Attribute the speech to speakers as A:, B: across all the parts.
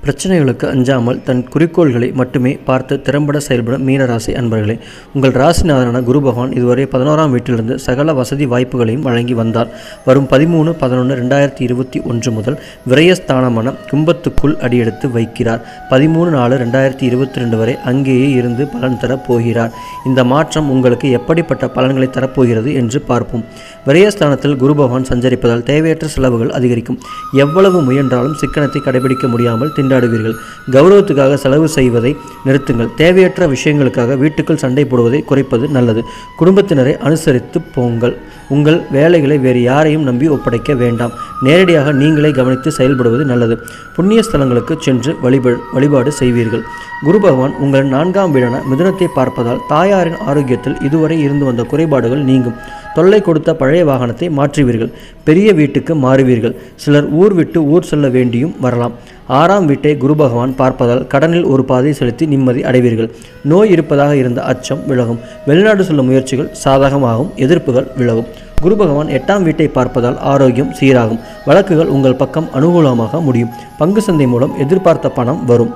A: பிரச்சனைகளுக்கு அஞ்சாமல் தன் குறிக்கோள்களை மட்டுமே பார்த்து திறம்பட செயல்படும் மீனராசி அன்பர்களே, உங்கள் ராசிநாதனான குரு பகவான் இதுவரை 11ஆம் வீட்டிலிருந்து சகல வசதி வாய்ப்புகளையும் வழங்கி வந்தார். வரும் 13/11/2021 முதல் விரயஸ்தானமான கும்பத்துக்குள் அடியெடுத்து வைக்கிறார். 13/4/2022 வரை அங்கேயே இருந்து பலன் தரப் போகிறார். இந்த மாற்றம் உங்களுக்கு எப்படிப்பட்ட பலன்களை தரப்போகிறது என்று பார்ப்போம். விரயஸ்தானத்தில் குரு பகவான் சஞ்சரிப்பதால் தேவையற்ற செலவுகள் அதிகரிக்கும். எவ்வளவு முயன்றாலும் சிக்கனத்தை கடைபிடிக்க முடியாமல் திண்டாடுவீர்கள். கௌரவத்துக்காக செலவு செய்வதை நிறுத்துங்கள். தேவையற்ற விஷயங்களுக்காக வீட்டுக்குள் சண்டை போடுவதை குறைப்பது நல்லது. குடும்பத்தினரை அனுசரித்து போங்கள். உங்கள் வேலைகளை வேறு யாரையும் நம்பி ஒப்படைக்க வேண்டாம். நேரடியாக நீங்களே கவனித்து செயல்படுவது நல்லது. புண்ணிய ஸ்தலங்களுக்கு சென்று வழிபாடு செய்வீர்கள். குரு பகவான் உங்கள் 4ஆம் வீடான மிதுனத்தை பார்ப்பதால் தாயாரின் ஆரோக்கியத்தில் இதுவரை இருந்து வந்த குறைபாடுகள் நீங்கும். தொல்லை கொடுத்த பழைய வாகனத்தை மாற்றுவீர்கள். பெரிய வீட்டுக்கு மாறுவீர்கள். சிலர் ஊர் விட்டு ஊர் செல்ல வேண்டியும் வரலாம். 6ஆம் வீட்டை குரு பகவான் பார்ப்பதால் கடனில் ஒரு பாதை செலுத்தி நிம்மதி அடைவீர்கள். நோய் இருப்பதாக இருந்த அச்சம் விலகும். வெளிநாடு செல்லும் முயற்சிகள் சாதகமாகும். எதிர்ப்புகள் விலகும். குரு பகவான் 8ஆம் வீட்டை பார்ப்பதால் ஆரோக்கியம் சீராகும். வழக்குகள் உங்கள் பக்கம் அனுகூலமாக முடியும். பங்கு சந்தை மூலம் எதிர்பார்த்த பணம் வரும்.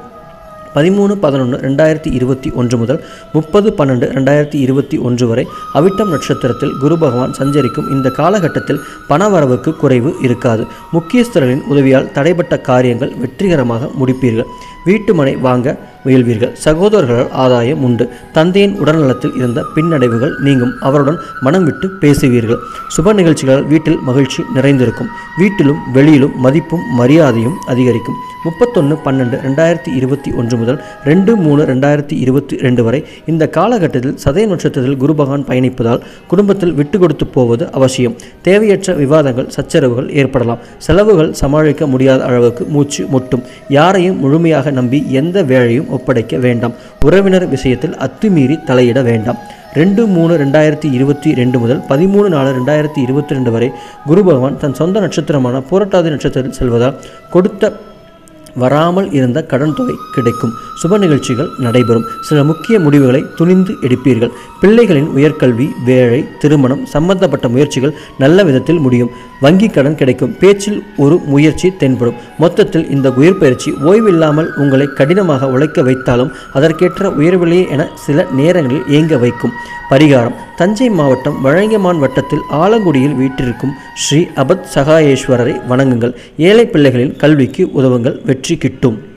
A: 13/11/2021 முதல் 30/12/2021 வரை அவிட்டம் நட்சத்திரத்தில் குரு பகவான் சஞ்சரிக்கும் இந்த காலகட்டத்தில் பணவரவுக்கு குறைவு இருக்காது. முக்கியஸ்தர்களின் உதவியால் தடைப்பட்ட காரியங்கள் வெற்றிகரமாக முடிப்பீர்கள். வீட்டு மனை வாங்க முயல்வீர்கள். சகோதரர்களால் ஆதாயம் உண்டு. தந்தையின் உடல்நலத்தில் இருந்த பின்னடைவுகள் நீங்கும். அவருடன் மனம் விட்டு பேசுவீர்கள். சுப நிகழ்ச்சிகளால் வீட்டில் மகிழ்ச்சி நிறைந்திருக்கும். வீட்டிலும் வெளியிலும் மதிப்பும் மரியாதையும் அதிகரிக்கும். 31/12/2021 முதல் 2/3/2022 வரை இந்த காலகட்டத்தில் சதய நட்சத்திரத்தில் குரு பகவான் பயணிப்பதால் குடும்பத்தில் விட்டு கொடுத்து போவது அவசியம். தேவையற்ற விவாதங்கள் சச்சரவுகள் ஏற்படலாம். செலவுகள் சமாளிக்க முடியாத அளவுக்கு மூச்சு முட்டும். யாரையும் முழுமையாக நம்பி எந்த வேலையும் ஒப்படைக்க வேண்டாம். உறவினர் விஷயத்தில் அத்துமீறி தலையிட வேண்டாம். 2/3/2022 முதல் 13/4/2022 வரை குரு பகவான் தன் சொந்த நட்சத்திரமான பூரட்டாதி நட்சத்திரத்தில் செல்வதால் கொடுத்த வராமல் இருந்த கடன் தொகை கிடைக்கும். சுப நிகழ்ச்சிகள் நடைபெறும். சில முக்கிய முடிவுகளை துணிந்து எடுப்பீர்கள். பிள்ளைகளின் உயர்கல்வி, வேலை, திருமணம் சம்பந்தப்பட்ட முயற்சிகள் நல்ல விதத்தில் முடியும். வங்கி கடன் கிடைக்கும். பேச்சில் ஒரு முயற்சி தென்படும். மொத்தத்தில் இந்த உயிர்பயிற்சி ஓய்வில்லாமல் உங்களை கடினமாக உழைக்க வைத்தாலும் அதற்கேற்ற உயர்வில்லையே என சில நேரங்களில் ஏங்க வைக்கும். பரிகாரம்: தஞ்சை மாவட்டம் வழங்கமான் வட்டத்தில் ஆலங்குடியில் வீற்றிருக்கும் ஸ்ரீ அபத் சகாயேஸ்வரரை வணங்குங்கள். ஏழை பிள்ளைகளின் கல்விக்கு உதவுங்கள். வெற்றி கிட்டும்.